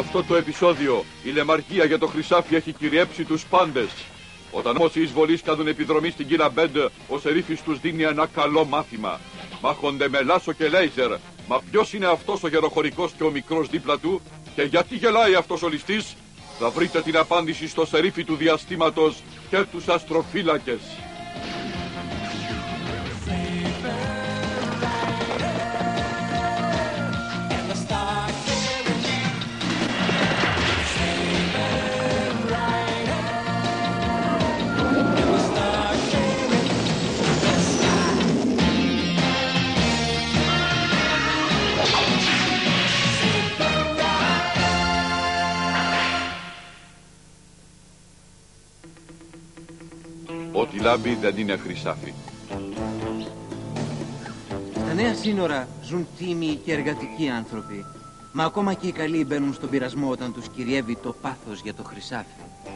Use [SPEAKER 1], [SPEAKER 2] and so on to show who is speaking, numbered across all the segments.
[SPEAKER 1] αυτό το επεισόδιο η λεμαργία για το χρυσάφι έχει κυριέψει τους πάντες. Όταν όμως οι εισβολείς κάνουν επιδρομή στην Κύλα Μπέντ, ο Σερίφης τους δίνει ένα καλό μάθημα. Μάχονται με λάσο και λέιζερ. Μα ποιος είναι αυτός ο γεροχωρικός και ο μικρός δίπλα του, και γιατί γελάει αυτός ο ληστής? Θα βρείτε την απάντηση στο Σερίφη του διαστήματος και τους αστροφύλακες. Ό,τι λάμπει δεν είναι χρυσάφι.
[SPEAKER 2] Στα νέα σύνορα ζουν τίμοι και εργατικοί άνθρωποι. Μα ακόμα και οι καλοί μπαίνουν στον πειρασμό όταν τους κυριεύει το πάθος για το χρυσάφι.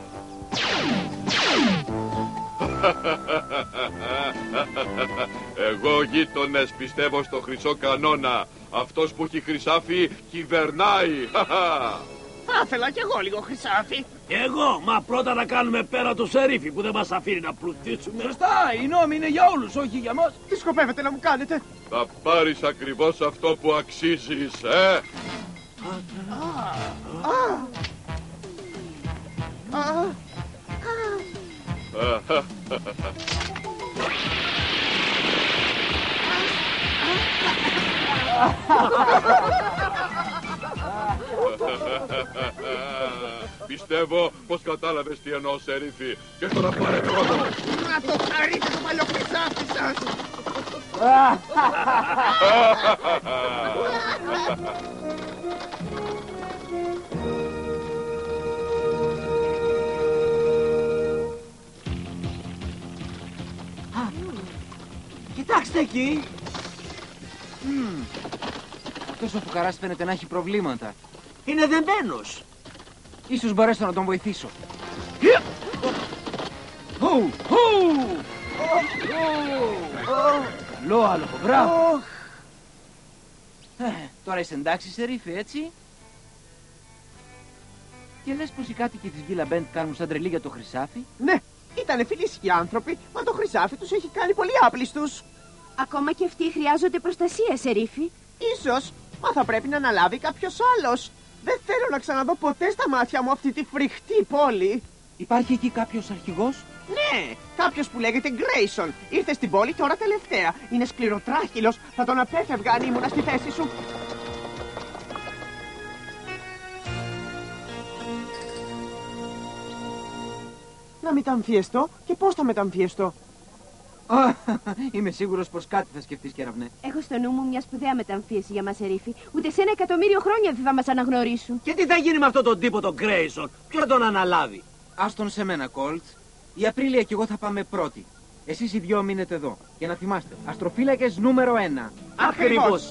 [SPEAKER 1] Εγώ, γείτονες, πιστεύω στο χρυσό κανόνα. Αυτός που έχει χρυσάφι κυβερνάει.
[SPEAKER 3] Θα ήθελα κι εγώ λίγο χρυσάφι.
[SPEAKER 4] Εγώ, μα πρώτα να κάνουμε πέρα το Σερίφη που δεν μας αφήνει να πλουτίσουμε.
[SPEAKER 5] Σωστά, οι νόμοι είναι για όλους, όχι για μας.
[SPEAKER 3] Τι σκοπεύετε να μου κάνετε?
[SPEAKER 1] Θα πάρεις ακριβώς αυτό που αξίζεις, Πιστεύω πως κατάλαβες τι εννοώ, Σερίφη. Και τώρα πάρε χρόνο.
[SPEAKER 3] Να το χαρείτε το παλιό χρυσάφι σας.
[SPEAKER 2] Κοιτάξτε εκεί! Αυτός ο φουκαράς φαίνεται να έχει προβλήματα.
[SPEAKER 4] Είναι δεμένος.
[SPEAKER 2] Ίσως μπορέσω να τον βοηθήσω. Λόαλο, μπράβο! Τώρα είσαι εντάξει, Σερίφη, έτσι? Και λες πως οι κάτοικοι της Κύλα Μπέντ κάνουν σαν τρελή για το χρυσάφι?
[SPEAKER 3] Ναι, ήτανε φιλήσικοι άνθρωποι, μα το χρυσάφι τους έχει κάνει πολύ άπλιστους.
[SPEAKER 6] Ακόμα και αυτοί χρειάζονται προστασία, Σερίφη.
[SPEAKER 3] Ίσως, μα θα πρέπει να αναλάβει κάποιος άλλος. Δεν θέλω να ξαναδώ ποτέ στα μάτια μου αυτή τη φρικτή πόλη.
[SPEAKER 2] Υπάρχει εκεί κάποιος αρχηγός?
[SPEAKER 3] Ναι, κάποιος που λέγεται Γκρέισον. Ήρθε στην πόλη τώρα τελευταία. Είναι σκληροτράχυλος. Θα τον απέφευγα αν ήμουνα στη θέση σου. Να μεταμφιεστώ? Και πώς θα μεταμφιεστώ?
[SPEAKER 2] Είμαι σίγουρος πως κάτι θα σκεφτείς, κεραυνέ.
[SPEAKER 6] Έχω στο νου μου μια σπουδαία μεταμφίεση για μας, Σερίφη. Ούτε σε 1.000.000 χρόνια δεν θα μας αναγνωρίσουν.
[SPEAKER 4] Και τι θα γίνει με αυτόν τον τύπο τον Γκρέισον? Ποιος θα τον αναλάβει?
[SPEAKER 2] Άστον σε μένα, Κόλτ. Η Απρίλια και εγώ θα πάμε πρώτοι. Εσείς οι δυο μείνετε εδώ. Και να θυμάστε, αστροφύλακες νούμερο 1.
[SPEAKER 4] Ακριβώς.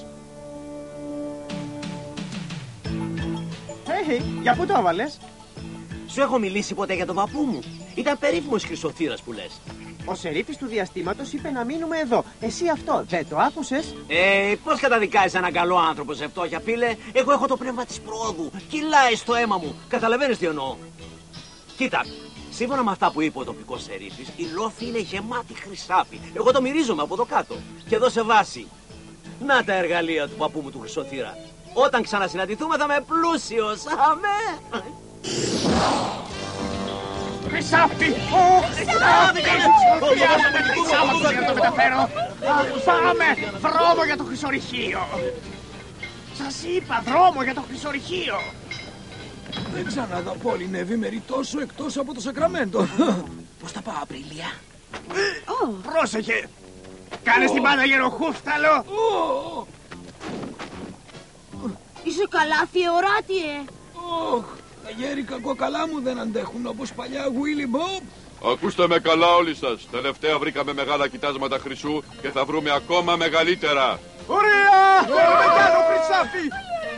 [SPEAKER 3] Για πού το έβαλες?
[SPEAKER 4] Σου έχω μιλήσει ποτέ για τον παππού μου? Ήταν περίφημος χρυσοθύρας που λες.
[SPEAKER 3] Ο Σερίφης του διαστήματος είπε να μείνουμε εδώ. Εσύ αυτό δεν το άκουσες?
[SPEAKER 4] Πώς καταδικάζεις έναν καλό άνθρωπο σε φτώχεια, φίλε? Εγώ έχω το πνεύμα της πρόοδου. Κυλάει στο αίμα μου. Καταλαβαίνεις τι εννοώ? Κοίτα, σύμφωνα με αυτά που είπε ο τοπικός Σερίφης, η λόφη είναι γεμάτη χρυσάφι. Εγώ το μυρίζομαι από εδώ κάτω. Και εδώ σε βάση. Να τα εργαλεία του παππού μου του χρυσοθύρα. Όταν ξανασυναντηθούμε θα είμαι πλούσιος. Αμέ!
[SPEAKER 3] Χρυσάφι! Χρυσάφι! Χρειάζομαι χρυσάφι για να το μεταφέρω. Πάμε! Δρόμο για το χρυσορυχείο! Σας είπα, δρόμο για το χρυσορυχείο!
[SPEAKER 5] Δεν ξαναδώ πόλη να ευημερεί τόσο εκτός από το Σακραμέντο. Πώς θα πάω, Απρίλια?
[SPEAKER 3] Πρόσεχε! Κάνε την πάντα γεροχούφταλο!
[SPEAKER 6] Είσαι καλά, Θεοράτιε.
[SPEAKER 5] Τα γέρικα κοκαλά μου δεν αντέχουν όπως παλιά, Willy Bob.
[SPEAKER 1] Ακούστε με καλά όλοι σας. Τελευταία βρήκαμε μεγάλα κοιτάσματα χρυσού και θα βρούμε ακόμα μεγαλύτερα.
[SPEAKER 3] Ωραία! Θέλουμε κι άλλο χρυσάφι!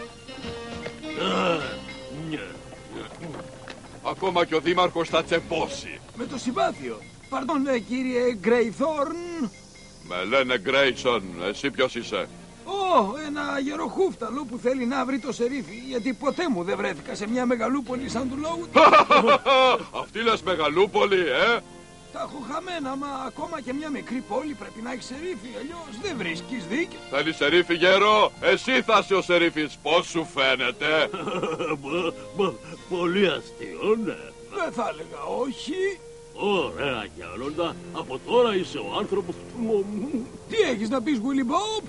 [SPEAKER 1] Ακόμα και ο δήμαρχος θα τσεπώσει.
[SPEAKER 5] Με το συμπάθειο. Παρδόν, κύριε Γκρέιθόρν.
[SPEAKER 1] Με λένε Γκρέισον. Εσύ ποιος είσαι?
[SPEAKER 5] Ένα γεροχούφταλο που θέλει να βρει το Σερίφη, γιατί ποτέ μου δεν βρέθηκα σε μια μεγαλούπολη σαν του λόγου.
[SPEAKER 1] Αυτή λες μεγαλούπολη,
[SPEAKER 5] Τα έχω χαμένα, μα ακόμα και μια μικρή πόλη πρέπει να έχει Σερίφη, αλλιώς δεν βρίσκεις δίκιο.
[SPEAKER 1] Θέλει Σερίφη, γέρο? Εσύ θα είσαι ο Σερίφης. Πώς σου φαίνεται?
[SPEAKER 7] Πολύ αστείο, ναι.
[SPEAKER 5] Δεν θα έλεγα όχι.
[SPEAKER 7] Ωραία, Γέροντα. Από τώρα είσαι ο άνθρωπος που...
[SPEAKER 5] Τι έχεις να πεις, Willy Bob?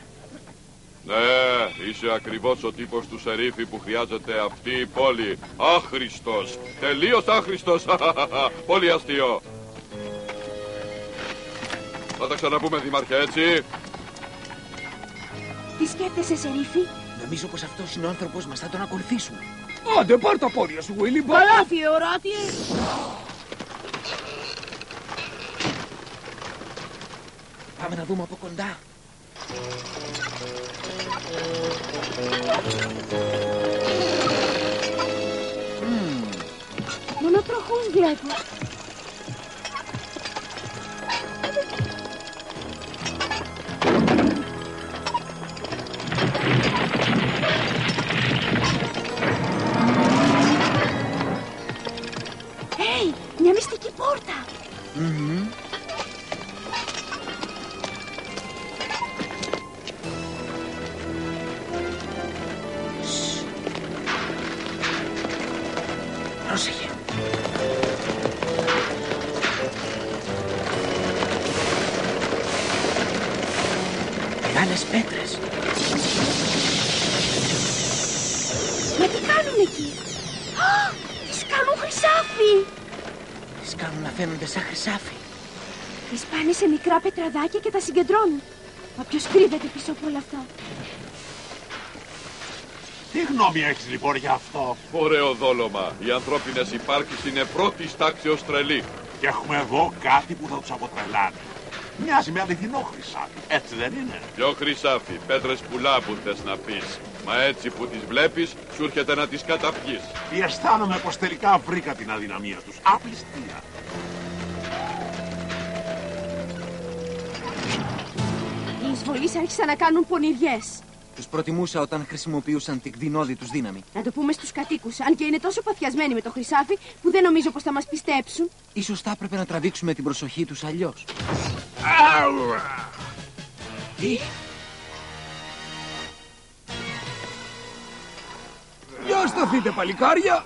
[SPEAKER 1] Ναι, είσαι ακριβώς ο τύπος του Σερίφη που χρειάζεται αυτή η πόλη. Άχρηστος, τελείως άχρηστος. Πολύ αστείο. Θα τα ξαναπούμε, Δήμαρχε, έτσι?
[SPEAKER 6] Τι σκέφτεσαι, Σερίφη?
[SPEAKER 2] Νομίζω πως αυτός είναι ο άνθρωπος μας, θα τον ακολουθήσουμε.
[SPEAKER 5] Άντε, πάρ' τα πόδια σου, Willy Bob.
[SPEAKER 6] Καλάθι, οράτη.
[SPEAKER 2] Πάμε να δούμε από κοντά.
[SPEAKER 6] Μόνο τροχούς βλέπω. Μια μυστική πόρτα.
[SPEAKER 2] Πρόσεχε. Μεγάλες πέτρες.
[SPEAKER 6] Μα τι κάνουν εκεί? Τις κάνουν χρυσάφι.
[SPEAKER 2] Τις κάνουν να φαίνονται σαν χρυσάφι.
[SPEAKER 6] Τις πάνε σε μικρά πετραδάκια και τα συγκεντρώνουν. Μα ποιος κρύβεται πίσω από όλα αυτά?
[SPEAKER 8] Τι γνώμη έχεις λοιπόν για αυτό?
[SPEAKER 1] Ωραίο δόλωμα. Οι ανθρώπινες υπάρξεις είναι πρώτης τάξεως τρελή.
[SPEAKER 8] Και έχουμε εδώ κάτι που θα τους αποτρελάνει. Μοιάζει με αληθινό χρυσάφι, έτσι δεν είναι?
[SPEAKER 1] Ποιο χρυσάφι, πέτρες που λάμπουν θες να πεις. Μα έτσι που τις βλέπεις, σου έρχεται να τις καταπιείς.
[SPEAKER 8] Αισθάνομαι πως τελικά βρήκα την αδυναμία τους. Απληστία.
[SPEAKER 6] Οι εισβολείς άρχισαν να κάνουν πονηριές.
[SPEAKER 2] Τους προτιμούσα όταν χρησιμοποιούσαν την κτηνώδη τους δύναμη.
[SPEAKER 6] Να το πούμε στους κατοίκους, αν και είναι τόσο παθιασμένοι με το χρυσάφι που δεν νομίζω πως θα μας πιστέψουν.
[SPEAKER 2] Ίσως θα έπρεπε να τραβήξουμε την προσοχή τους αλλιώς. Τι?
[SPEAKER 5] Για σταθείτε, παλικάρια.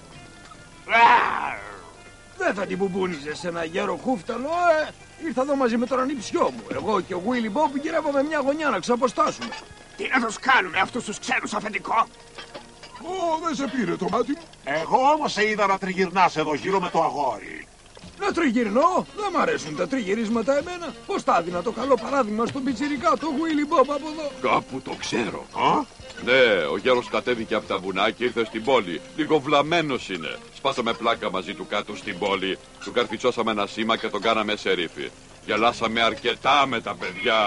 [SPEAKER 5] Δεν θα την μπουμπούνιζες σε ένα γέρο χούφταλο, Ήρθα εδώ μαζί με τον ανιψιό μου. Εγώ και ο Willy Bob γυρεύαμε μια γωνιά να ξαποστάσουμε.
[SPEAKER 3] Τι να τους κάνουμε αυτούς τους ξένους, αφεντικό?
[SPEAKER 8] Δεν σε πήρε το μάτι μου. Εγώ όμως σε είδα να τριγυρνάς εδώ γύρω με το αγόρι.
[SPEAKER 5] Να τριγυρνώ, δεν μ' αρέσουν τα τριγυρίσματα εμένα. Πώς θα έδινα το καλό παράδειγμα στον πιτσιρικά, το Willy Bob από εδώ?
[SPEAKER 1] Κάπου το ξέρω. Ναι, ο γέρος κατέβηκε από τα βουνά και ήρθε στην πόλη. Λίγο βλαμμένος είναι. Σπάσαμε πλάκα μαζί του κάτω στην πόλη. Του καρφιτσώσαμε ένα σήμα και τον κάναμε Σερίφη. Γελάσαμε αρκετά με τα παιδιά.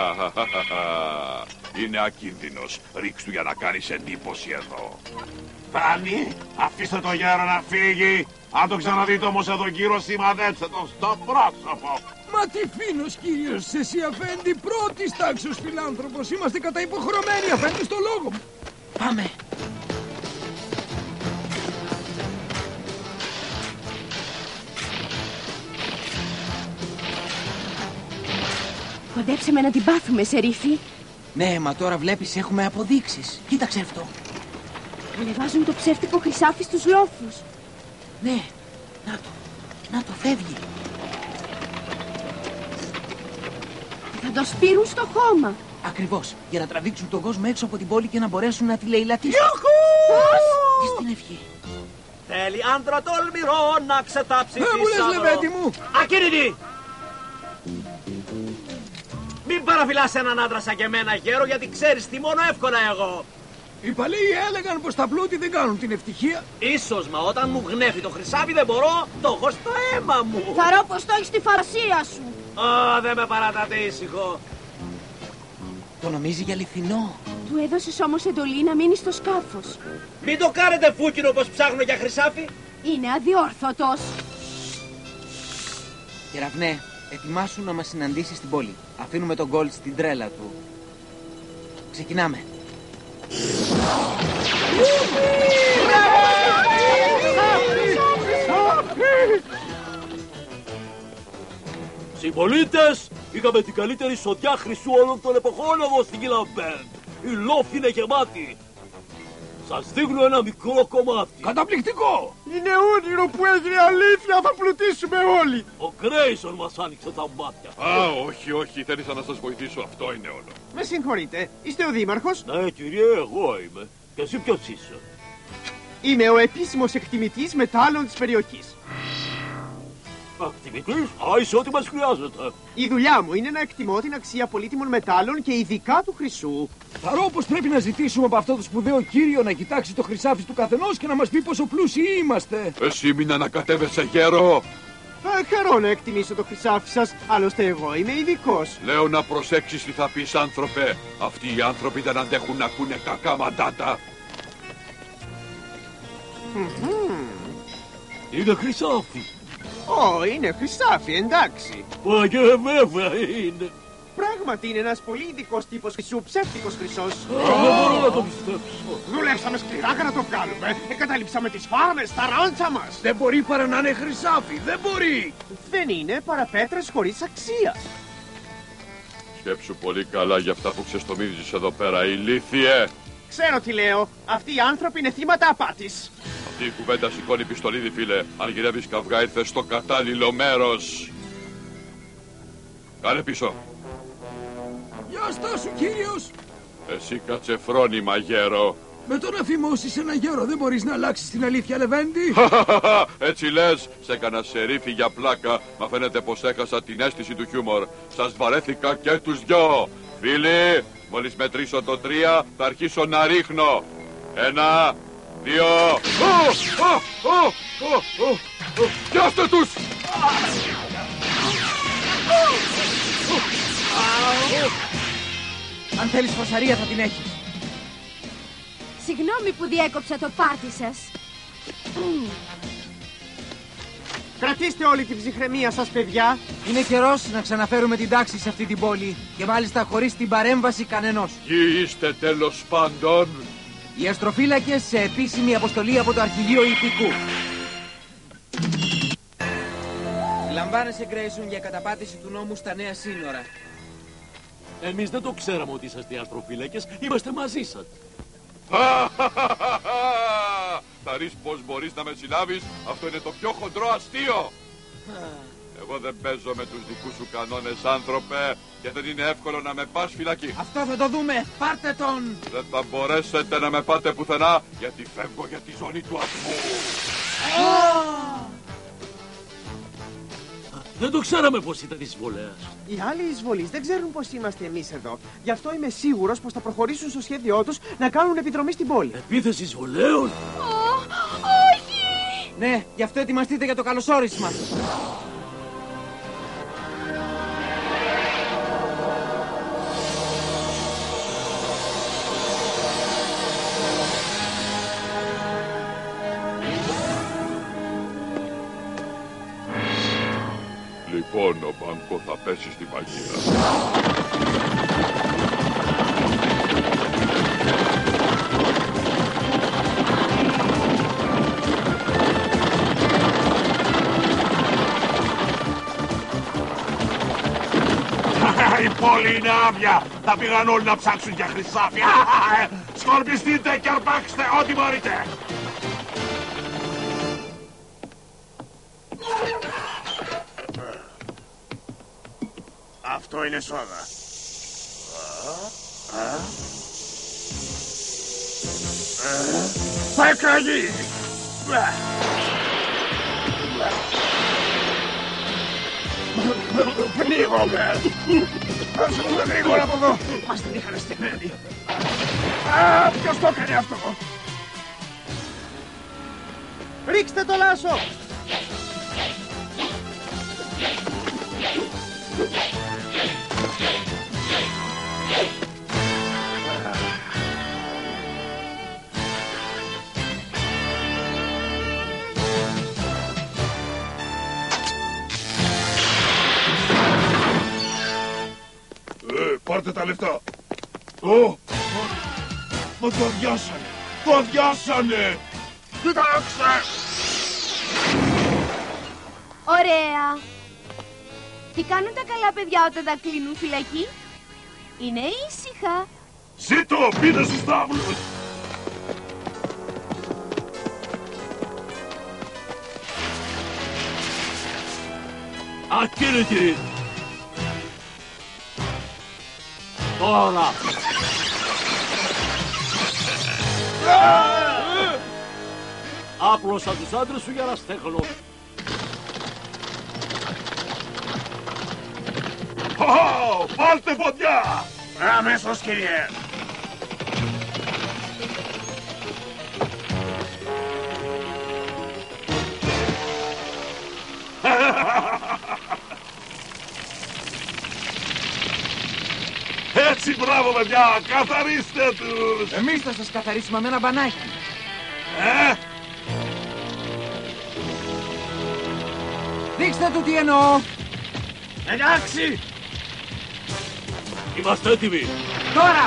[SPEAKER 1] Είναι ακίνδυνος. Ρίξ' του για να κάνεις εντύπωση εδώ.
[SPEAKER 8] Φτάνει, αφήστε το γέρο να φύγει. Αν το ξαναδείτε όμως εδώ γύρω, σημαδέψτε τον στο πρόσωπο.
[SPEAKER 5] Μα τι φίνος, κύριος, εσύ αφέντη πρώτης τάξεως φιλάνθρωπος. Είμαστε κατά υποχρεωμένοι, αφέντη στο λόγο μου.
[SPEAKER 2] Πάμε.
[SPEAKER 6] Κοντέψαμε να την πάθουμε, Σερίφη.
[SPEAKER 2] Ναι, μα τώρα βλέπεις έχουμε αποδείξεις. Κοίταξε αυτό.
[SPEAKER 6] Ανεβάζουν το ψεύτικο χρυσάφι στους λόφους.
[SPEAKER 2] Ναι, να το φεύγει.
[SPEAKER 6] Θα το σπείρουν στο χώμα.
[SPEAKER 2] Ακριβώς, για να τραβήξουν τον κόσμο έξω από την πόλη και να μπορέσουν να τη λαιλατίσουν.
[SPEAKER 6] Πώς?
[SPEAKER 2] Στην ευχή.
[SPEAKER 4] Θέλει άντρα τολμηρό να ξετάψει τη
[SPEAKER 5] Μου λες, Λεβέντη μου.
[SPEAKER 4] Ακίνητη! Μην παραφυλάς έναν άντρα σαν και εμένα, γέρο, γιατί ξέρεις τι μόνο εύκολα εγώ.
[SPEAKER 5] Οι παλαιοί έλεγαν πως τα πλούτη δεν κάνουν την ευτυχία.
[SPEAKER 4] Ίσως, μα όταν μου γνέφει το χρυσάφι δεν μπορώ, το έχω στο αίμα μου.
[SPEAKER 6] Θα ρω πως το έχεις στη φαρσία σου.
[SPEAKER 4] Δεν με παράτατε ήσυχο.
[SPEAKER 2] Το νομίζει για αληθινό.
[SPEAKER 6] Του έδωσες όμως εντολή να μείνει στο σκάφος.
[SPEAKER 4] Μην το κάνετε φούκινο όπως ψάχνω για χρυσάφι.
[SPEAKER 6] Είναι αδιόρθωτος.
[SPEAKER 2] Κεραυνέ, ετοιμάσου να μας συναντήσει στην πόλη. Αφήνουμε τον Γκολτ στην τρέλα του. Ξεκινάμε.
[SPEAKER 7] Συμπολίτες, είχαμε την καλύτερη σοδιά χρυσού όλων των εποχών εδώ στην Κιλαμπέντ. Η λόφη είναι γεμάτη. Σας δείχνω ένα μικρό κομμάτι.
[SPEAKER 5] Καταπληκτικό!
[SPEAKER 3] Είναι όνειρο που έγινε αλήθεια, θα πλουτίσουμε όλοι.
[SPEAKER 7] Ο Γκρέισον μας άνοιξε τα μάτια.
[SPEAKER 1] Α, όχι, θέλησα να σας βοηθήσω, αυτό είναι όλο.
[SPEAKER 3] Με συγχωρείτε, είστε ο δήμαρχος?
[SPEAKER 7] Ναι, κύριε, εγώ είμαι. Και εσύ ποιος είσαι?
[SPEAKER 3] Είμαι ο επίσημος εκτιμητής μετάλλων της περιοχής.
[SPEAKER 7] Ακτιμητής, είσαι ό,τι μας χρειάζεται.
[SPEAKER 3] Η δουλειά μου είναι να εκτιμώ την αξία πολύτιμων μετάλλων και ειδικά του χρυσού.
[SPEAKER 5] Θαρώ πως πρέπει να ζητήσουμε από αυτό το σπουδαίο κύριο να κοιτάξει το χρυσάφι του καθενός και να μας πει πόσο πλούσιοι είμαστε.
[SPEAKER 1] Εσύ μην ανακατεύεσαι, γέρο.
[SPEAKER 3] Χαρώ να εκτιμήσω το χρυσάφι σας, άλλωστε εγώ είμαι ειδικός.
[SPEAKER 1] Λέω να προσέξεις τι θα πεις, άνθρωπε. Αυτοί οι άνθρωποι δεν αντέχουν να ακούνε κακά μαντάτα.
[SPEAKER 7] Είναι χρυσάφι.
[SPEAKER 3] Είναι χρυσάφι, εντάξει.
[SPEAKER 7] Μα και βέβαια είναι.
[SPEAKER 3] Πράγματι είναι ένας πολύ ειδικός τύπος χρυσού, ψεύτικος χρυσός.
[SPEAKER 7] Δεν μπορώ να το πιστέψω.
[SPEAKER 3] Δουλέψαμε σκληρά για να το βγάλουμε. Εγκαταλείψαμε τις φάρμες, τα ράντσα μας.
[SPEAKER 5] Δεν μπορεί παρά να είναι χρυσάφι, δεν μπορεί!
[SPEAKER 3] Δεν είναι παρά πέτρες χωρίς αξία.
[SPEAKER 1] Σκέψου πολύ καλά για αυτά που ξεστομίζεις εδώ πέρα, ηλίθιε.
[SPEAKER 3] Ξέρω τι λέω. Αυτοί οι άνθρωποι είναι θύματα απάτης.
[SPEAKER 1] Αυτή η κουβέντα σηκώνει πιστολίδι, φίλε. Αν γυρεύεις καυγά, ήρθες στο κατάλληλο μέρος. Κάνε πίσω.
[SPEAKER 5] Γεια στάσου, κύριος!
[SPEAKER 1] Εσύ κάτσε φρόνημα, γέρο.
[SPEAKER 5] Με το να φημώσεις ένα γέρο δεν μπορείς να αλλάξεις την αλήθεια, Λεβέντη.
[SPEAKER 1] Έτσι λες, σε έκανα σερίφη για πλάκα. Μα φαίνεται πως έχασα την αίσθηση του χιούμορ. Σας βαρέθηκα και τους δυο. Φίλοι, μόλις μετρήσω το 3 θα αρχίσω να ρίχνω. 1, 2... Πιάστε τους!
[SPEAKER 2] Αν θέλεις φασαρία θα την έχεις.
[SPEAKER 6] Συγγνώμη που διέκοψα το πάρτι σας.
[SPEAKER 3] Κρατήστε όλη την ψυχραιμία σας, παιδιά.
[SPEAKER 2] Είναι καιρός να ξαναφέρουμε την τάξη σε αυτή την πόλη. Και μάλιστα χωρίς την παρέμβαση κανενός.
[SPEAKER 1] Ποιοι είστε τέλος πάντων?
[SPEAKER 2] Οι αστροφύλακες σε επίσημη αποστολή από το Αρχηγείο Ιππικού. Λαμβάνεσαι, Γκρέισον, για καταπάτηση του νόμου στα νέα σύνορα.
[SPEAKER 7] Εμείς δεν το ξέραμε ότι είσαστε αστροφύλακες. Είμαστε μαζί σας.
[SPEAKER 1] Θα ρεις πως μπορείς να με συλλάβεις? Αυτό είναι το πιο χοντρό αστείο. Εγώ δεν παίζω με τους δικούς σου κανόνες, άνθρωπε, και δεν είναι εύκολο να με πας φυλακή.
[SPEAKER 2] Αυτό θα το δούμε. Πάρτε τον!
[SPEAKER 1] Δεν θα μπορέσετε να με πάτε πουθενά, γιατί φεύγω για τη ζώνη του ατμού.
[SPEAKER 7] Δεν το ξέραμε πως ήταν εισβολέας.
[SPEAKER 3] Οι άλλοι εισβολείς δεν ξέρουν πως είμαστε εμείς εδώ. Γι' αυτό είμαι σίγουρος πως θα προχωρήσουν στο σχέδιό τους να κάνουν επιδρομή στην πόλη.
[SPEAKER 7] Επίθεση εισβολέων.
[SPEAKER 6] Όχι!
[SPEAKER 2] Ναι, γι' αυτό ετοιμαστείτε για το καλωσόρισμα.
[SPEAKER 1] Λοιπόν, ο Μπάνκο θα πέσει στη παγίδα.
[SPEAKER 8] Η πόλη είναι άδεια. Θα πήγαν όλοι να ψάξουν για χρυσάφι. Σκορπιστείτε και αρπάξτε ό,τι μπορείτε. Αυτό είναι σόδα. Θα εκραγεί. Πνίγομαι. Άσε μου γρήγορα από εδώ. Μας την είχαν στημένη. Ποιος το έκανε αυτό?
[SPEAKER 3] Ρίξτε το λάσο!
[SPEAKER 8] Πάρτε τα λεφτά. Μα το αδειάσανε! Το αδειάσανε! Κοιτάξτε!
[SPEAKER 6] Ωραία. Τι κάνουν τα καλά παιδιά όταν τα κλείνουν φυλακή? Είναι ήσυχα.
[SPEAKER 8] Ζήτω! Πείτε στους τάβλους!
[SPEAKER 7] Ακίνητη! Τώρα! Άπλωσα τους άντρες σου για να στέχνω.
[SPEAKER 8] Βάλτε φωτιά! Αμέσως, κύριε! Έτσι, μπράβο, παιδιά! Καθαρίστε τους!
[SPEAKER 2] Εμείς θα σας καθαρίσουμε με ένα μπανάκι. Δείξτε του τι εννοώ.
[SPEAKER 3] Εντάξει!
[SPEAKER 7] Είμαστε έτοιμοι.
[SPEAKER 2] Τώρα!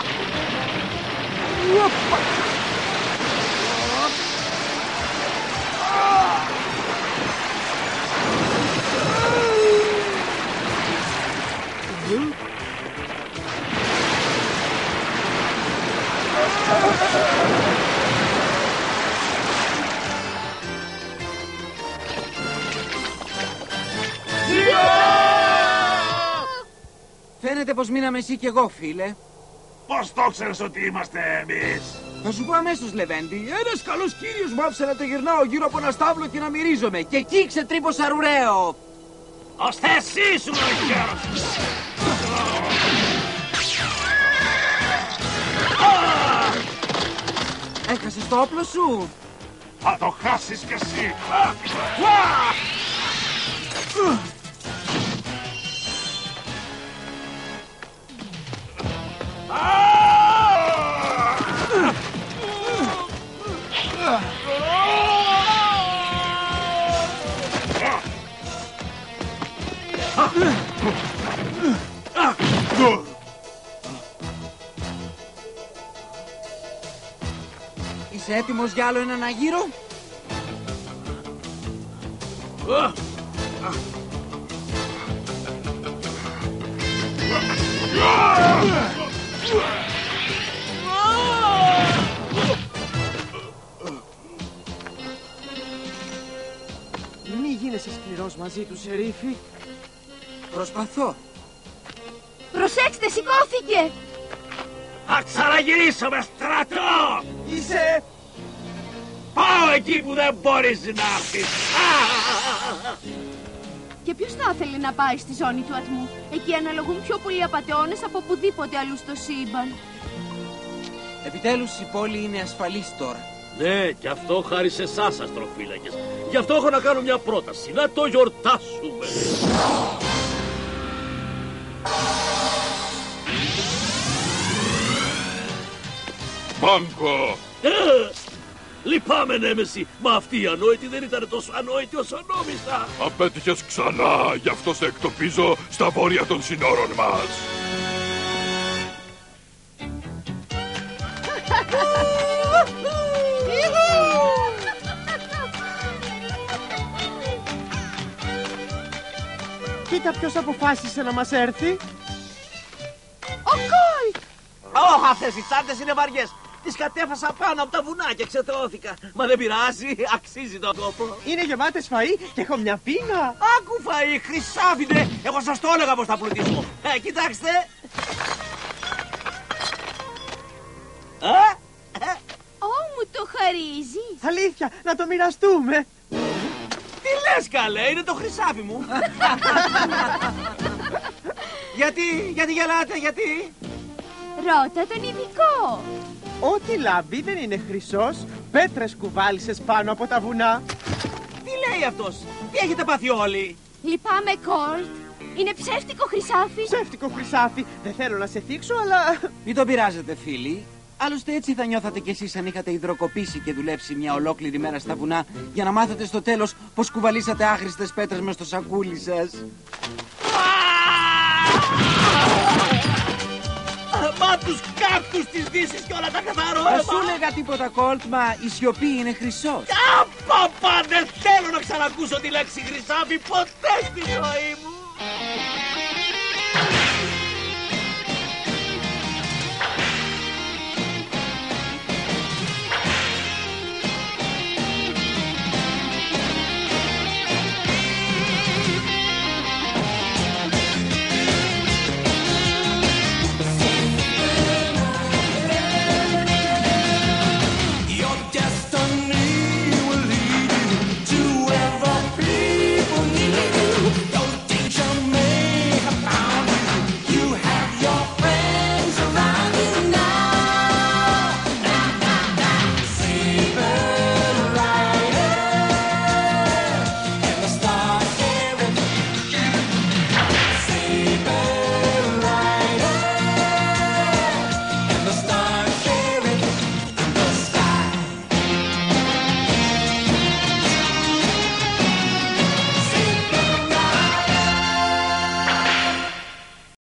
[SPEAKER 2] Φαίνεται πως μείναμε εσύ κι εγώ, φίλε.
[SPEAKER 8] Πώς το ξέρεις ότι είμαστε εμείς?
[SPEAKER 2] Θα σου πω αμέσως, Λεβέντη. Ένας καλός κύριος μου άφησε να το γυρνάω γύρω από ένα στάβλο και να μυρίζομαι. Και εκεί ξετρύπωσα ρουρέο.
[SPEAKER 4] Ώστε εσύ σου ο γέρος!
[SPEAKER 2] Έχασες το όπλο σου.
[SPEAKER 8] Θα το χάσεις κι εσύ!
[SPEAKER 2] Είσαι έτοιμος για άλλο έναν αγύρο?
[SPEAKER 3] Μη γίνεσαι σκληρός μαζί του, Σερίφη.
[SPEAKER 2] Προσπαθώ.
[SPEAKER 6] Προσέξτε, σηκώθηκε.
[SPEAKER 4] Θα ξαναγυρίσουμε, στρατό!
[SPEAKER 3] Είσαι...
[SPEAKER 4] Πάω εκεί που δεν μπορείς να έρθεις!
[SPEAKER 6] Και ποιος θα ήθελε να πάει στη ζώνη του ατμού? Εκεί αναλογούν πιο πολλοί απατεώνες από οπουδήποτε αλλού στο σύμπαν.
[SPEAKER 2] Επιτέλους η πόλη είναι ασφαλής τώρα.
[SPEAKER 7] Ναι, και αυτό χάρη σε εσάς, αστροφύλακες. Γι' αυτό έχω να κάνω μια πρόταση. Να το γιορτάσουμε.
[SPEAKER 1] Μπάνκο!
[SPEAKER 7] Λυπάμαι, Νέμεση, μα αυτή η ανόητη δεν ήταν τόσο ανόητη όσο νόμιζα.
[SPEAKER 1] Απέτυχες ξανά, γι' αυτό σε εκτοπίζω στα βόρεια των συνόρων μας.
[SPEAKER 3] Κοίτα ποιος αποφάσισε να μας έρθει.
[SPEAKER 6] Ο Κόλτ!
[SPEAKER 4] Ωχ, αυτές οι τσάντες είναι βαριές. Τις κατέφασα πάνω από τα βουνά και ξετρώθηκα. Μα δεν πειράζει, αξίζει τον κόπο.
[SPEAKER 3] Είναι γεμάτες φαΐ και έχω μια πείνα.
[SPEAKER 4] Άκου φαΐ, χρυσάβινε. Εγώ σας το έλεγα πως θα πλουτίσω. Κοιτάξτε.
[SPEAKER 6] Ω, μου το χαρίζει.
[SPEAKER 3] Αλήθεια, να το μοιραστούμε.
[SPEAKER 4] Τι λες καλέ, είναι το χρυσάφι μου. γιατί γελάτε, γιατί?
[SPEAKER 6] Ρώτα τον ειδικό.
[SPEAKER 3] Ό,τι λάμπει δεν είναι χρυσός. Πέτρες κουβάλισες πάνω από τα βουνά.
[SPEAKER 4] Τι λέει αυτός, τι έχετε πάθει όλοι?
[SPEAKER 6] Λυπάμαι, Κόλτ. Είναι ψεύτικο χρυσάφι.
[SPEAKER 3] Ψεύτικο χρυσάφι. Δεν θέλω να σε θίξω, αλλά...
[SPEAKER 2] Μην το πειράζετε, φίλοι. Άλλωστε έτσι θα νιώθατε κι εσείς αν είχατε υδροκοπήσει και δουλέψει μια ολόκληρη μέρα στα βουνά για να μάθετε στο τέλος πως κουβαλήσατε άχρηστες πέτρες μες στο σακούλι σας.
[SPEAKER 4] γεμάτους κάκτους της Δύσης και όλα τα καθαρό αίμα.
[SPEAKER 2] Δεν σου λέγα τίποτα, Κολτ, μα η σιωπή είναι χρυσός.
[SPEAKER 4] Απαπα, δεν θέλω να ξανακούσω τη λέξη χρυσάφι ποτέ στη ζωή μου.